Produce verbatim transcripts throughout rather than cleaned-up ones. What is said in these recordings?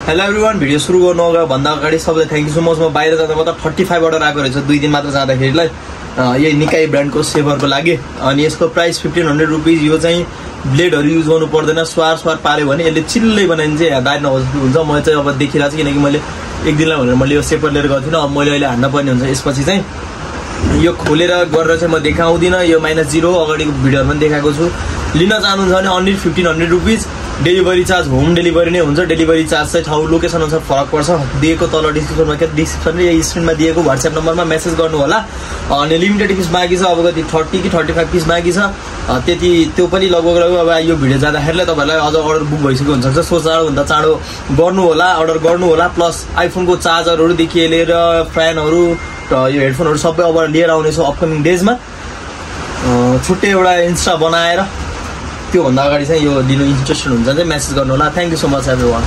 Hello everyone, video सुरु गर्नु अगाडि भन्दा अगाडि सबैलाई थ्याङ्क यू सो मच। म बाहिर जाँदा मात्र थर्टी फाइभ अर्डर आएको रहेछ दुई दिन मात्र जाँदाखेरिलाई। यही निकाई ब्रान्डको सेभरको लागि अनि यसको प्राइस फिफ्टिन हन्ड्रेड रुपिज। यो चाहिँ ब्लेडहरू युज गर्नु पर्दैन, स्वार स्वार पाल्यो भने यसले चिल्लै बनाइन्छ, दाइ नहोस् हुन्छ। म चाहिँ अब देखिरहेको छु किनकि मैले एक दिनलाई भनेर मैले यो सेपर लिएर गएको थिइनँ। अब मैले अहिले हान्न पर्ने हुन्छ। यसपछि चाहिँ यो खोलेर गरेर चाहिँ म देखाउँदिनँ। यो माइनस जिरो अगाडिको भिडियोहरू पनि देखाएको छु। लिन चाहनुहुन्छ भने only fifteen hundred rupees. Delivery charge home delivery नै हुन्छ। डेलिभरी चार्ज चाहिँ ठाउँ लोकेसन अनुसार फरक पर्छ। दिएको तल डिस्क्रिप्सनमा के डिस्क्रिप्सन र स्क्रिनमा दिएको व्हाट्सएप नम्बरमा मेसेज गर्नु होला। अनि लिमिटेड पिस बाँकी छ, अब कति थर्टी कि थर्टी फाइभ पिस बाँकी छ त्यति। त्यो पनि लगभग लगभग अब यो भिडियो जाँदाखेरिलाई तपाईँहरूलाई अझ अर्डर बुक भइसकेको हुनसक्छ। सो चाँडोभन्दा चाँडो गर्नु होला, अर्डर गर्नु होला। प्लस आइफोनको चार्जरहरूदेखि लिएर फ्यानहरू र यो हेडफोनहरू सबै अब लिएर आउनेछौँ अपकमिङ डेजमा। छुट्टै एउटा इन्स्टा बनाएर त्योभन्दा अगाडि चाहिँ यो लिनु इन्ट्रेस्टेड हुन्छ चाहिँ मेसेज गर्नु होला। Thank you so much everyone.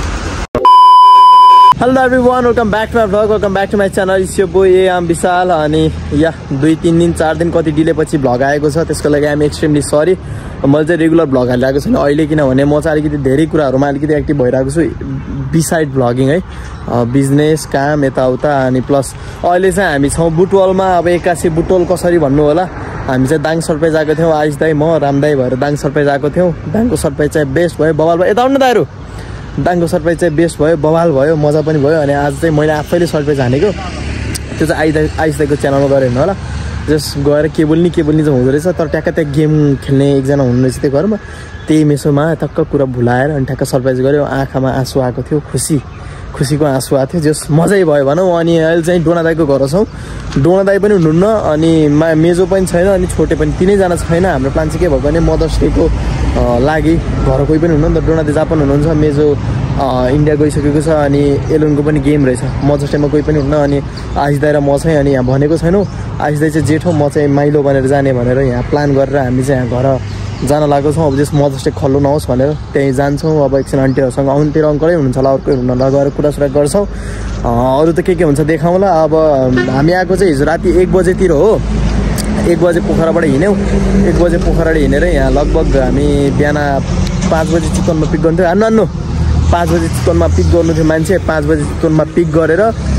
Hello everyone, welcome back to my vlog, welcome back to my channel. It's your boy I am Vishal. अनि या दुई तिन दिन चार दिन कति डिले पछि भ्लग आएको छ, त्यसको लागि आइएम एक्सट्रिमली सरी। मैले चाहिँ रेगुलर भ्लग हालिरहेको छैन अहिले, किनभने म चाहिँ अलिकति धेरै कुराहरूमा अलिकति एक्टिभ भइरहेको छु बिसाइड भ्लगिङ है, बिजनेस काम यताउता। अनि प्लस अहिले चाहिँ हामी छौँ बुटवलमा। अब एक्कासी बुटवल कसरी भन्नु होला, हामी चाहिँ दाङ सरप्राइज आएको थियौँ। आइस दाई म राम दाई भएर दाङ सरप्राइज आएको थियौँ। दाङको सरप्राइज चाहिँ बेस्ट भयो, बवाल भयो। यता आउनु दाइहरू, दाङको सरप्राइज चाहिँ बेस्ट भयो, बवाल भयो, मजा पनि भयो। अनि आज चाहिँ मैले आफैले सरप्राइज हानेको, त्यो चाहिँ आइस दाई आइस दाईको च्यानलमा गएर हेर्नु होला। जस्ट गएर केबल नि केबल नि चाहिँ हुँदो रहेछ, तर ट्याक्क त्यहाँ गेम खेल्ने एकजना हुनुहुँदो रहेछ त्यो घरमा। त्यही मेसोमा टक्क कुरा भुलाएर अनि ठ्याक्क सरप्राइज गऱ्यो। आँखामा आँसु आएको थियो, खुसी खुसीको आँसु आएको थियो, जस मजै भयो भनौँ। अनि अहिले चाहिँ डोना दाईको घर छौँ। डोना दाई पनि हुनुहुन्न अनि मा मेजो पनि छैन अनि छोटे पनि, तिनैजना छैन। हाम्रो प्लान चाहिँ के भयो भने मदर्स डेको लागि घर कोही पनि हुनुहुन्न। डोना दाई जापान हुनुहुन्छ, मेजो इन्डिया गइसकेको छ। अनि एलोनको पनि गेम रहेछ, मदर्स डेमा कोही पनि हुन्न। अनि आइस दाई र म चाहिँ अनि यहाँ भनेको छैनौँ। आइस दाई चाहिँ जेठो, म चाहिँ माइलो बनेर जाने भनेर यहाँ प्लान गरेर हामी चाहिँ यहाँ घर जान लागेको छौँ। अब जस मदर्स डे खल्लो नहोस् भनेर त्यहीँ जान्छौँ। अब एकछिन आन्टीहरूसँग आउन्तिर अङ्कलै हुनुहुन्छ होला, अर्कै हुनुहुन्न होला, गएर कुरासुरा गर्छौँ। अरू त के के हुन्छ देखाउँला। अब हामी आएको चाहिँ हिजो राति एक बजेतिर हो। एक बजे पोखराबाट हिँड्यौँ। एक बजे पोखराबाट हिँडेर यहाँ लगभग हामी बिहान पाँच बजी चिकनमा पिक गर्नु थियो। हान्नु हान्नु पाँच बजी चिकनमा पिक गर्नु थियो मान्छे। पाँच बजी चिकनमा पिक गरेर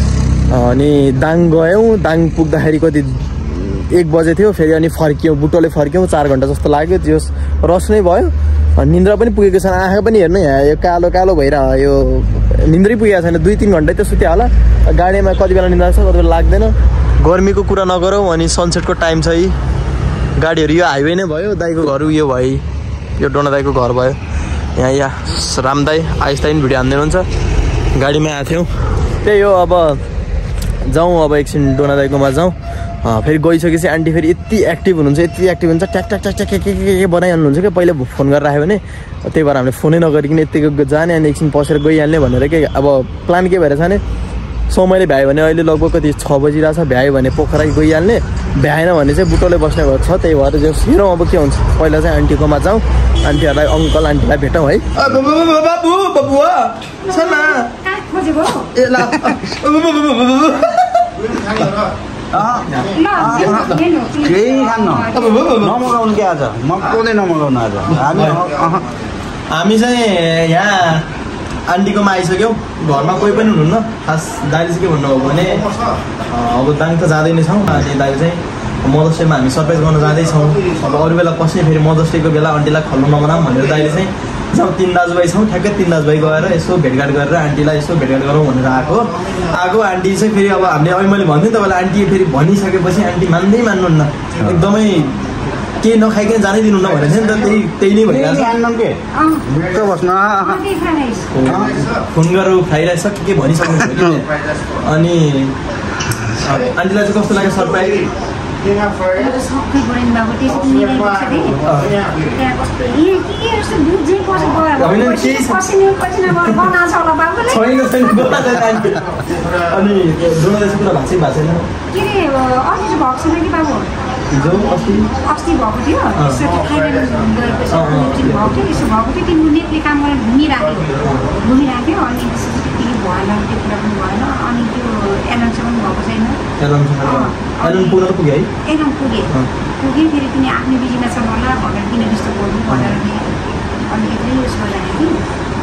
अनि दाङ गयौँ। दाङ पुग्दाखेरि कति एक बजे थियो। फेरि अनि फर्क्यौँ, बुटोले फर्क्यौँ। चार घन्टा जस्तो लाग्यो, त्यो रस नै भयो। निन्द्रा पनि पुगेको छैन, आँखा पनि हेर्नु यहाँ यो कालो कालो भइरह। यो निन्द्रै पुगेको छैन, दुई तिन घन्टा त सुत्यो होला। गाडीमा कति बेला निन्द्रा छ कति बेला लाग्दैन। गर्मीको कुरा नगरौँ। अनि सनसेटको टाइम छ यी गाडीहरू। यो हाइवे नै भयो, दाईको घर यो भयो, यो डोना दाईको घर भयो। यहाँ यहाँ राम दाई आइस दाई पनि भिडियो हान्दै हुनुहुन्छ। गाडीमा आएको थियौँ, त्यही हो। अब जाउँ, अब एकछिन डोना दाईकोमा जाउँ। फेरि गइसकेपछि आन्टी फेरि यति एक्टिभ हुनुहुन्छ, यति एक्टिभ हुन्छ, ट्याक ट्याक ट्याक ट्याक के के के बनाइहाल्नुहुन्छ क्या। पहिला फोन गरेर आयो भने त्यही भएर हामीले फोनै नगरिकन यतिको जाने अनि एकछिन पसेर गइहाल्ने भनेर के। अब प्लान के भएर छ भने समयले भ्यायो भने अहिले लगभग कति छ बजिरहेछ, भ्यायो भने पोखरा गइहाल्ने, भ्याएन भने चाहिँ बुटोले बस्ने भएको छ। त्यही भएर जस हेरौँ अब के हुन्छ। पहिला चाहिँ आन्टीकोमा जाउँ, आन्टीहरूलाई अङ्कल आन्टीलाई भेटौँ है। नमगाउनु के आज मगाउँदै नमगाउनु आज हामी चाहिँ यहाँ आन्टीकोमा आइसक्यौँ। घरमा कोही पनि हुनुहुन्न। खास दाइले चाहिँ के भन्नुभयो भने अब दाङ त जाँदै नै छौँ। अनि दाइले चाहिँ मदर्स डेमा हामी सरप्राइज गर्न जाँदैछौँ। अब अरू बेला पस्ने फेरि मदर्स डेको बेला आन्टीलाई खल्नु नबनाऊँ भनेर दाइले चाहिँ जाउँ तिन दाजुभाइ छौँ, ठ्याक्कै तिन दाजुभाइ गएर यसो भेटघाट गरेर आन्टीलाई यसो भेटघाट गरौँ भनेर आएको आएको आन्टी चाहिँ फेरि अब हामीले अहिले मैले भन्थेँ तपाईँलाई, आन्टी फेरि भनिसकेपछि आन्टी मान्दै मान्नुहुन्न, एकदमै केही नखाइकन जानै दिनुहुन्न भनेको थियो नि त। त्यही त्यही नै भइरहेछ। फोन गरेर खाइरहेछ के के भनिसक्नु। अनि आन्टीलाई चाहिँ कस्तो लाग्यो सरप्राइज? हिजो अस्ति अस्ति भएको थियो, यसो थाइल्यान्ड गएको छ, भएको थियो, यसो भएको थियो। तिम्रो नेटले काम गरेर घुमिराख्यो घुमिराख्यो अनि त्यति भएन, त्यो कुरा पनि भएन। अनि त्यो एलनसम्म भएको छैन। एलन पुग्न पुग्यो है? एलन पुगे पुग्यो फेरि तिमी आफ्नै बिजीमा छ होला भनेर किन डिस्टर्ब गर्नु भनेर अनि एक्लै उस गरिरहेको थिएँ।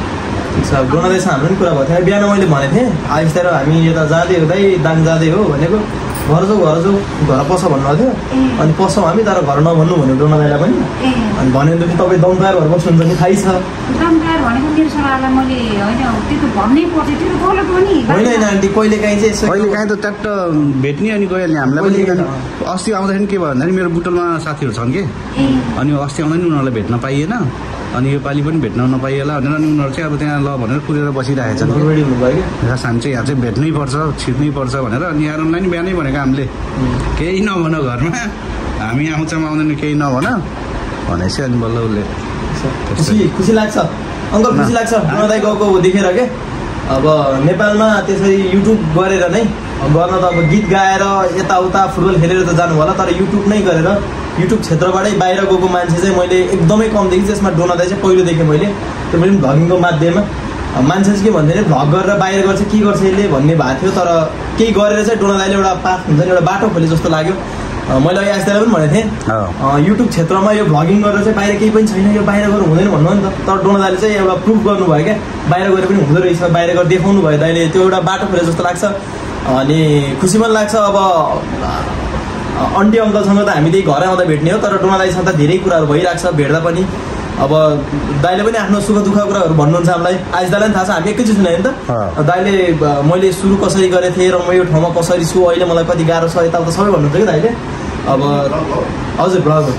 ठिक छ डोनादाइसँग हाम्रो पनि कुरा भएको थियो बिहान मैले भनेको थिएँ आइस्तार हामी यता जाँदै हुँदै दाङ जाँदै हो भनेको घर जाउँ घर जाउँ घर पस भन्नुभएको थियो अनि पस्छौँ हामी तर घर नभन्नु भन्यो डोनादाइलाई पनि अनि भनेदेखि तपाईँ दमदार घर बस्नुहुन्छ नि थाहै छ दमदार भनेको मेरो छोरालाई मैले होइन त्यो त भन्नै पर्छ त्यो त गलत हो नि होइन होइन आन्टी कहिले काहीँ चाहिँ यसो कहिले काहीँ त ट्याक्ट भेट्ने अनि गइहाल्ने हामीलाई पनि अस्ति आउँदाखेरि के भयो भन्दाखेरि मेरो बुटलमा साथीहरू छन् कि अनि अस्ति आउँदा नि उनीहरूलाई भेट्न पाइएन अनि योपालि पनि भेट्न नपाइएला भनेर अनि उनीहरू चाहिँ अब त्यहाँ ल भनेर कुरेर बसिरहेको छन् अलरेडी हुनुभयो कि खास हामी चाहिँ यहाँ चाहिँ भेट्नै पर्छ छिर्नै पर्छ भनेर अनि आरोनलाई नि बिहानै भनेको हामीले केही नभन घरमा हामी आउँछौँ आउँदैन केही नभन भनेपछि अनि बल्ल उसले खुसी खुसी लाग्छ अङ्कल खुसी लाग्छ डोनादाइ गएको देखेर के अब नेपालमा त्यसरी युट्युब गरेर नै गर्न त अब गीत गाएर यताउता फुटबल खेलेर त जानु होला तर युट्युब नै गरेर युट्युब क्षेत्रबाटै बाहिर गएको मान्छे चाहिँ मैले एकदमै कम देखेँ त्यसमा डोनादाइ चाहिँ पहिलो देखेँ मैले त्यो पनि भ्लगिङको माध्यममा मान्छे चाहिँ के भन्दैन भ्लग गरेर बाहिर गर्छ के गर्छ यसले भन्ने भएको थियो तर केही गरेर चाहिँ डोनादाइले एउटा पाथ हुन्छ नि एउटा बाटो खोले जस्तो लाग्यो मैले अघि आइस्तालाई पनि भनेको थिएँ युट्युब क्षेत्रमा यो भ्लगिङ गरेर चाहिँ बाहिर केही पनि छैन यो बाहिर गएर हुँदैन भन्नु नि त तर डोनादाइले चाहिँ एउटा प्रुफ गर्नुभयो क्या बाहिर गएर पनि हुँदो रहेछ बाहिर गएर देखाउनु भयो दाइले त्यो एउटा बाटो खोले जस्तो लाग्छ अनि खुसी पनि लाग्छ अब आन्टी अङ्कलसँग त हामीले घर आउँदा भेट्ने हो तर डोनादाइसँग त धेरै कुराहरू भइरहेको छ भेट्दा पनि अब दाइले पनि आफ्नो सुख दुःख कुराहरू भन्नुहुन्छ हामीलाई आज दाइलाई पनि थाहा छ हामी एकैचोटि सुनायो नि त दाइले मैले सुरु कसरी गरेको थिएँ र म यो ठाउँमा कसरी छु अहिले मलाई कति गाह्रो छ यताउता सबै भन्नुहुन्छ कि दाइले अब हजुर ब्रदर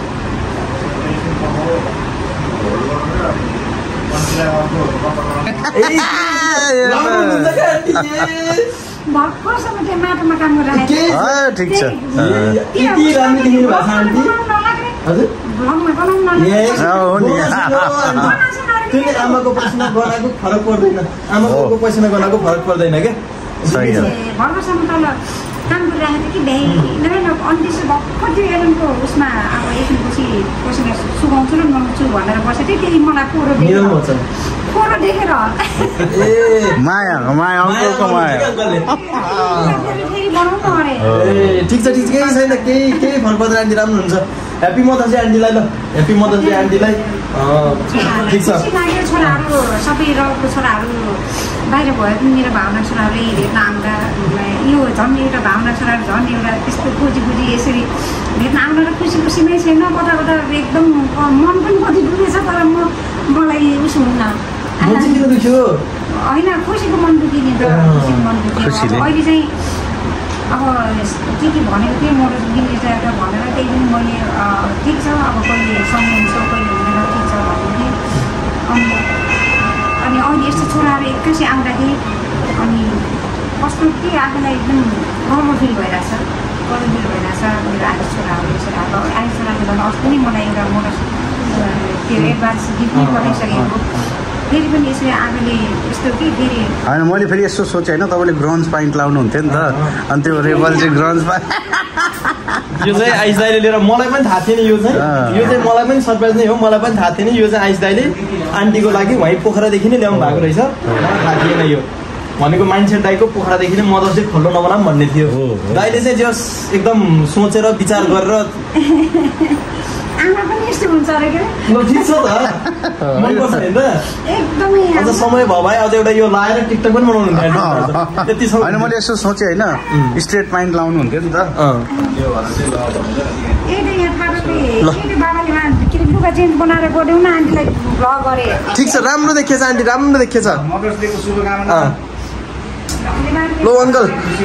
भर्खरसम्म त्यो माटोमा काम गरिरहेको ठिक छ आमाको पैसा गनाएको फरक पर्दैन आमाको पैसा गनाएको फरक पर्दैन क्या भर्खरसम्म तल काम गरिरहेको थियो कि भ्याइ अनि त्यसो भर्खर त्यो एलनको उसमा अब एकछिनपछि कसैलाई सुगाउँछु र नलाउँछु भनेर बसेको थियो त्यही मलाई फोटो देखेर फोटो देखेर माया माया अङ्कलको माया बनाउनु अरे ए ठिक छ ठिक छ केही छैन केही केही फरक पर्दैन आन्टी राम्रो हुन्छ ह्याप्पी मदर्स डे आन्टीलाई ल ह्याप्पी मदर्स डे आन्टीलाई ठिक छ छोराहरू सबै रौको छोराहरू बाहिर भयो पनि मेरो भावना छोराहरू भेट्न आउँदा यो झन् एउटा भावना छोराहरू झन् एउटा त्यस्तो खोजी खोजी यसरी भेट्न आउन र खुसी खुसीमै छैन कता कता एकदम मन पनि कति दुखेछ तर म मलाई उस हुन्न होइन खुसीको मन दुखिने त खुसीको मन दुख्यो अहिले चाहिँ अब के के भनेको थिएँ म गिलिएर भनेर त्यही पनि मैले ठिक छ अब कहिले समय हुन्छ कहिले हुँदैन ठिक छ भन्दै अनि अनि अहिले यस्तो छोराहरू एक्कासी आउँदाखेरि अनि कस्तो के आफूलाई एकदम गर्व फिल भइरहेछ गर्व फिल भइरहेछ मेरो आएको छोराहरू यसरी अब आएको छोराले झन् अस्ति नै मलाई एउटा मोटर त्यो एडभान्स गिफ्ट नै पठाइसकेको फेरि पनि यसरी आफूले यस्तो कि फेरि होइन मैले फेरि यस्तो सोचेँ होइन तपाईँले ग्रन्ज पाइन्ट लाउनुहुन्थ्यो नि त अनि त्यो रेबल चाहिँ ग्रन्ज पाइन्ट यो चाहिँ आइस दाइले लिएर मलाई पनि थाहा थिएन यो चाहिँ यो चाहिँ मलाई पनि सरप्राइज नै हो मलाई पनि थाहा थिएन यो चाहिँ आइस दाइले आन्टीको लागि वहीँ पोखरादेखि नै ल्याउनु भएको रहेछ मलाई थाहा थिएन यो भनेको मान्छे दाइको पोखरादेखि नै मदर्स डे खोल्नु नबनाऊँ भन्ने थियो दाइले चाहिँ जस एकदम सोचेर विचार गरेर आमा पनि यस्तो हुन्छ अरे के ल ठिक छ त मनपर्छ होइन एकदमै अझ समय भयो भाइ अझ एउटा यो लाएर टिकटक पनि बनाउनु हुन्छ त्यति छ होइन मैले यसो सोचेँ होइन स्ट्रेट पाइन्ट लाउनु हुन्थ्यो नि त लुगा चेन्ज बनाएर गऱ्यौँ न आन्टीलाई भ्लग गरे ठिक छ राम्रो देखिएछ आन्टी राम्रो देखिएछ मदर्स डेको शुभकामना लो अङ्कल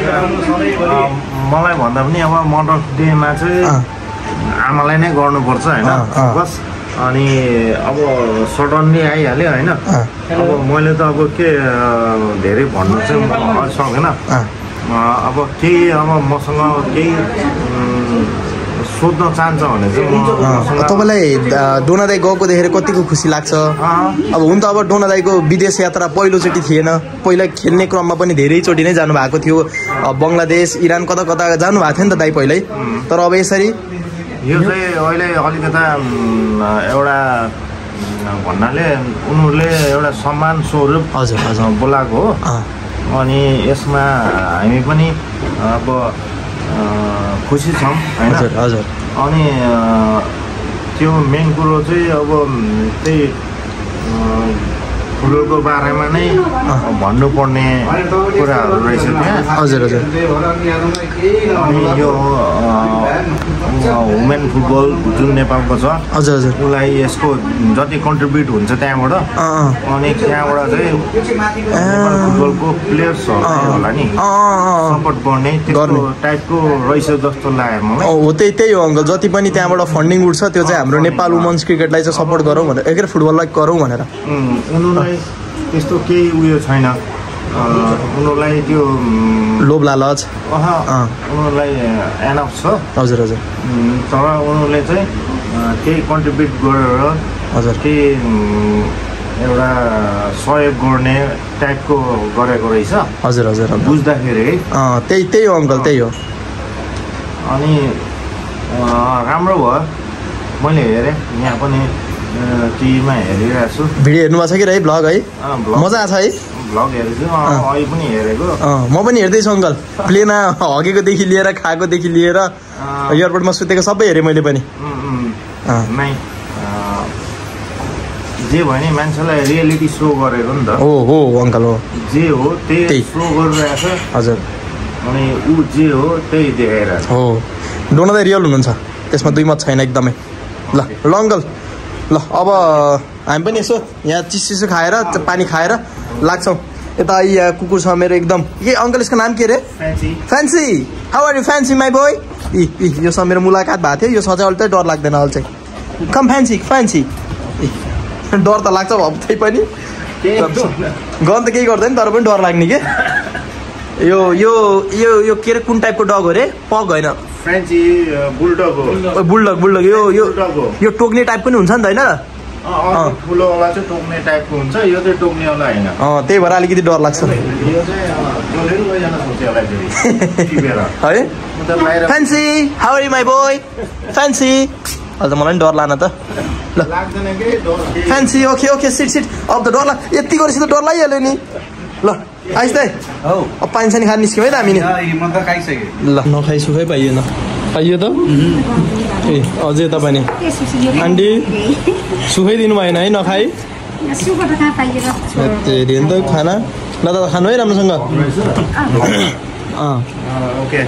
मलाई भन्दा पनि अब मदर्स डेमा चाहिँ आमालाई नै गर्नुपर्छ होइन बस अनि अब सडनली आइहाल्यो होइन अब मैले त अब के धेरै भन्नु चाहिँ सकेन अब केही अब मसँग केही सोध्न चाहन्छ भने चाहिँ तपाईँलाई डोनादाइ गएको देखेर कतिको खुसी लाग्छ अब हुन त अब डोनादाइको विदेश यात्रा पहिलोचोटि थिएन पहिला खेल्ने क्रममा पनि धेरैचोटि नै जानुभएको थियो बङ्गलादेश इरान कता कता जानुभएको थियो नि त दाइ पहिल्यै तर अब यसरी यो चाहिँ अहिले अलिकता एउटा भन्नाले उनीहरूले एउटा सम्मान स्वरूप हजुर हजुर बोलाएको हो अनि यसमा हामी पनि अब खुसी छौँ होइन हजुर अनि त्यो मेन कुरो चाहिँ अब त्यही फुटबलको बारेमा नै भन्नुपर्ने कुराहरू रहेछ त्यहाँ। हजुर हजुर। अनि यो वुमेन फुटबल जुन नेपालको छ हजुर हजुर उसलाई यसको जति कन्ट्रिब्युट हुन्छ त्यहाँबाट अनि त्यहाँबाट चाहिँ फुटबलको प्लेयर्सहरू होला नि सपोर्ट गर्ने त्यस्तो टाइपको रहेछ जस्तो लाग्यो मलाई। हो त्यही त्यही हो अङ्कल, जति पनि त्यहाँबाट फन्डिङ उठ्छ त्यो चाहिँ हाम्रो नेपाल वुमन्स क्रिकेटलाई चाहिँ सपोर्ट गरौँ भनेर, एक फुटबललाई गरौँ भनेर। उनीहरूलाई त्यस्तो केही उयो छैन, उनीहरूलाई त्यो लोभ लालच उनीहरूलाई एनफ छ। हजुर हजुर। तर उनीहरूले चाहिँ केही कन्ट्रिब्युट गरेर हजुर केही एउटा सहयोग गर्ने टाइपको गरेको रहेछ। हजुर हजुर बुझ्दाखेरि है त्यही त्यही हो अङ्कल, त्यही हो। अनि राम्रो भयो, मैले हेरेँ यहाँ पनि टिभीमा हेरिरहेको छु। भिडियो हेर्नु भएको छ कि रे भ्लग है? मजा आएको छ है? भ्लग हेरेको छु, अहिले पनि हेरेको। म पनि हेर्दैछु अङ्कल, प्लेनमा हगेकोदेखि लिएर खाएकोदेखि लिएर एयरपोर्टमा सुतेको सबै हेरेँ मैले पनि। नै जे भयो नि मान्छेलाई रियालिटी सो गरेको नि त। हो हो अङ्कल हो, जे हो त्यही सो गरिरहेको छ। हजुर। अनि ऊ जे हो त्यही देखाइरहेको हो। डोना त रियल हुनुहुन्छ, त्यसमा दुई मत छैन एकदमै। ल ल अङ्कल, ल अब हामी पनि यसो यहाँ चिसो चिसो खाएर पानी खाएर लाग्छौँ। यता यहाँ कुकुर छ मेरो एकदम, के अङ्कल यसको नाम के अरे? Fancy. How are you Fancy my boy? इ इ योसँग मेरो मुलाकात भएको थियो, यो सजाय अहिले चाहिँ डर लाग्दैन अहिले चाहिँ। Come Fancy Fancy. डर त लाग्छ अब त्यही पनि, गन त केही गर्दैन तर पनि डर लाग्ने के। यो यो यो यो के अरे कुन टाइपको डग हो रे? पग होइन, फ्रेन्ची बुलडग हो। बुलडग बुलडग यो यो यो टोक्ने टाइप पनि हुन्छ नि त होइन? ठुलोवाला चाहिँ टोक्ने टाइपको हुन्छ, यो चाहिँ टोक्नेवाला होइन। अँ त्यही भएर अलिकति डर लाग्छ है। Fancy how are you my boy? Fancy. अहिले त मलाई पनि डर लान त। ल Fancy okay okay sit sit. अब त डर लाग, यति गरेपछि त डर लागिहाल्यो नि। ल आइस दाइ, अब पानी सानी खान निस्क्यौँ है त हामी नि। ल नखाइ सुखै पाइएन, पाइयो त? ए अझै तपाईँ नि आन्टी सुखै दिनु भएन है नखाइ? हेऱ्यो नि त खाना। ल त खानु है राम्रोसँग। ओके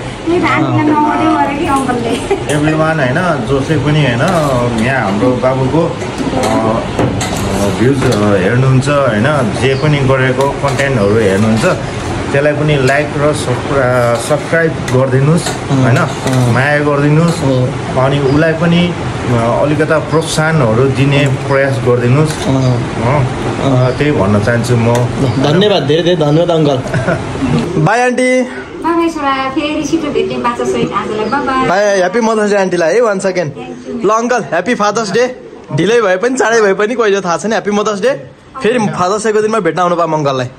एभ्रिवान होइन, जसै पनि होइन यहाँ हाम्रो बाबुको भ्युज हेर्नुहुन्छ होइन, जे पनि गरेको कन्टेन्टहरू हेर्नुहुन्छ त्यसलाई पनि लाइक र सब्सक्राइब गरिदिनुहोस् होइन, माया गरिदिनुहोस्। अनि उसलाई पनि अलिकता प्रोत्साहनहरू दिने प्रयास गरिदिनुहोस्, त्यही भन्न चाहन्छु म। धन्यवाद, धेरै धेरै धन्यवाद uncle. Bye aunty. Bye, happy mother's day आन्टीलाई है वान सेकेन्ड। ल अङ्कल ह्याप्पी फादर्स डे। ढिलै भए पनि चाँडै भए पनि कहिले थाहा छैन, ह्याप्पी मदर्स डे। फेरि फादर्स डेको दिनमा भेट्न आउनु पाऊँ अङ्कललाई।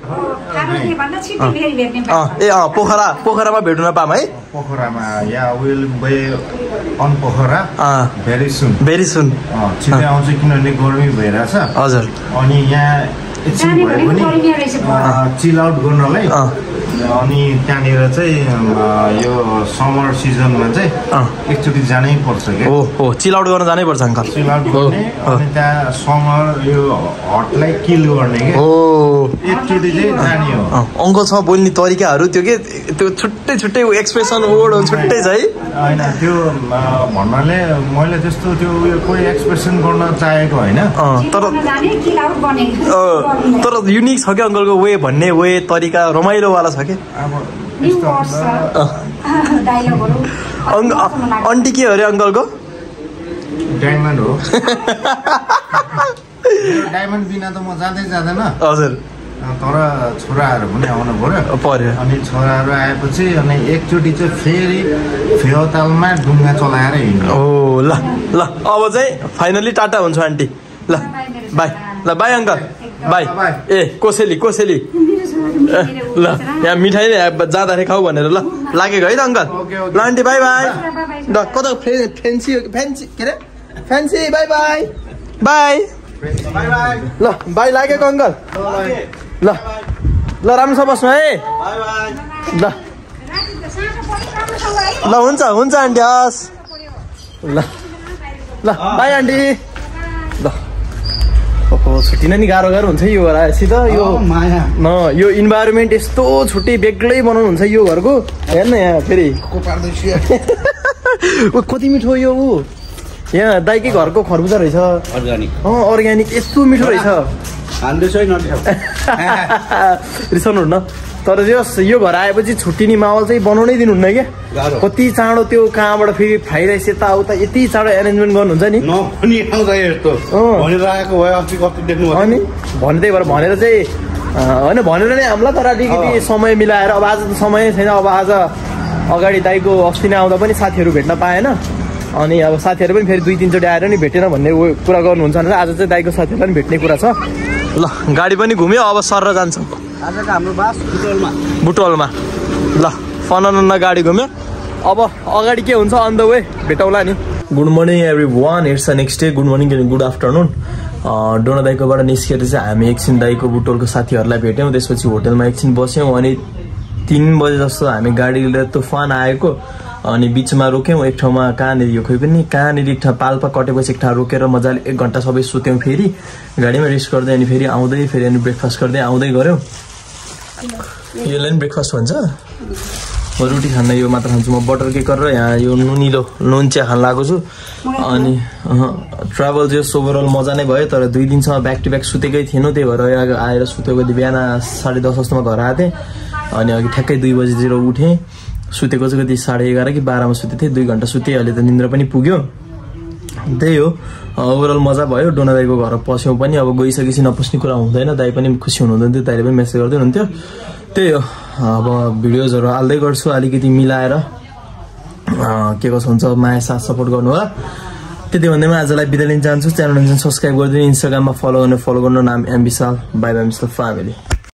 ए अँ पोखरा पोखरामा भेट्नु नपाऊँ है? पोखरामा yeah will be on Pokhara very soon. Very soon छिटै आउँछ किनभने गर्मी भइरहेछ। हजुर। अनि यहाँ एकछिन भए पनि चिल आउट गर्नलाई अनि त्यहाँनिर चाहिँ यो समर सिजनमा चाहिँ एकचोटि जानै पर्छ क्या। हो हो चिल आउट गर्न जानै पर्छ अङ्कल। चिल आउट गर्ने अनि त्यहाँ समर यो हटलाई किल गर्ने के हो एकचोटि चाहिँ जाने हो। अङ्कलसँग बोल्ने तरिकाहरू त्यो के त्यो छुट्टै छुट्टै एक्सप्रेसन वर्डहरू छुट्टै छ है। होइन त्यो भन्नाले मैले त्यस्तो त्यो उयो कोही एक्सप्रेसन गर्न चाहेको होइन, तर तर युनिक छ क्या अङ्कलको वे भन्ने वे तरिका रमाइलोवाला छ कि। आन्टी के अरे अङ्कलको? डायमन्ड हो। डायमन्ड बिना त म जाँदै जाँदैन। हजुर। तर छोराहरू पनि आउनु पर्यो पर्यो अनि छोराहरू आएपछि अनि एकचोटि चाहिँ फेरि फेवातालमा डुङ्गा चलाएर हिँड्नु। ओ ल ल अब चाहिँ फाइनली टाटा हुन्छ आन्टी। ल बाई। ल बाई अङ्कल बाई। ए कोसेली कोसेली। ल यहाँ मिठाई नै जाँदाखेरि खाऊ भनेर ल लागेको है त अङ्कल। ल आन्टी बाई बाई। ल कता फ्यान्सी फ्यान्सी के अरे फ्यान्सी बाई बाई बाई। ल बाई लागेको अङ्कल। ल ल राम्रोसँग बस्नु है। ल ल हुन्छ हुन्छ आन्टी हस्। ल ल बाई आन्टी। ल ओहो छुट्टिन नि गाह्रो गाह्रो हुन्छ यो घरपछि त यो माया न यो इन्भाइरोमेन्ट यस्तो छुट्टी बेग्लै बनाउनुहुन्छ यो घरको हेर्न यहाँ फेरि कति मिठो यो ऊ यहाँ दाइकै घरको खरबुजा रहेछ अर्ग्यानिक अँ अर्ग्यानिक यस्तो मिठो रहेछ रिसाउनुहुन्न तर जस यो घर आएपछि छुट्टिने माहौल चाहिँ बनाउनै दिनुहुन्न क्या कति चाँडो त्यो कहाँबाट फेरि फ्राई राइस यताउता यति चाँडो एरेन्जमेन्ट गर्नुहुन्छ नि अनि भने त्यही भएर भनेर चाहिँ होइन भनेर नै हामीलाई तर अलिकति समय मिलाएर अब आज त समय छैन अब आज अगाडि दाइको अस्ति नै आउँदा पनि साथीहरू भेट्न पाएन अनि अब साथीहरू पनि फेरि दुई तिनचोटि आएर नि भेटेन भन्ने कुरा गर्नुहुन्छ भने आज चाहिँ दाइको साथीहरूलाई पनि भेट्ने कुरा छ ल गाडी पनि घुम्यो अब सर जान्छौँ आजको हाम्रो बास बुटोलमा बुटोलमा ल फनन्न गाडी घुम्यो अब अगाडि के हुन्छ अन द वे भेटौँला नि good morning everyone it's the next day good morning good afternoon डोना दाइकोबाट निस्केर चाहिँ हामी एकछिन दाइको बुटोलको साथीहरूलाई भेट्यौँ त्यसपछि होटलमा एकछिन बस्यौँ अनि तिन बजे जस्तो हामी गाडी लिएर तुफान आएको अनि बिचमा रोक्यौँ एक ठाउँमा कहाँनिर यो खोइ पनि कहाँनिर एक ठाउँ पाल्पा कटेपछि एक ठाउँ रोकेर मजाले एक घन्टा सबै सुत्यौँ फेरि गाडीमा रेस्ट गर्दै अनि फेरि आउँदै फेरि अनि ब्रेकफास्ट गर्दै आउँदै गऱ्यौँ यसलाई पनि ब्रेकफास्ट भन्छ म रोटी खान यो मात्र खान्छु म बटर केक गरेर यहाँ यो नुनिलो नुन चिया खान लागेको छु अनि ट्राभल जस ओभरअल मजा नै भयो तर दुई दिनसम्म ब्याक टु ब्याक सुतेकै थिएन त्यही भएर आएर सुतेको बिहान साढे दस जस्तोमा घर आएको थिएँ अनि अघि ठ्याक्कै दुई बजीतिर उठेँ सुतेको चाहिँ कति साढे एघार कि बाह्रमा सुतेको थिएँ दुई घन्टा सुतेँ अहिले त निन्द्रा पनि पुग्यो त्यही हो ओभरअल मजा भयो डोना दाइको घर पस्यौँ पनि अब गइसकेपछि नपस्ने कुरा हुँदैन दाइ पनि खुसी हुनुहुँदैन थियो दाइले पनि मेसेज गर्दै हुनुहुन्थ्यो त्यही हो अब भिडियोजहरू हाल्दै गर्छु अलिकति मिलाएर के कसो हुन्छ माया साथ सपोर्ट गर्नु होला त्यति भन्दैमा आजलाई बिदा लिन चाहन्छु च्यानल सब्सक्राइब गरिदिनु इन्स्टाग्राममा फलो गर्ने फलो गर्नु नाम I'm Vishal bye bye mister family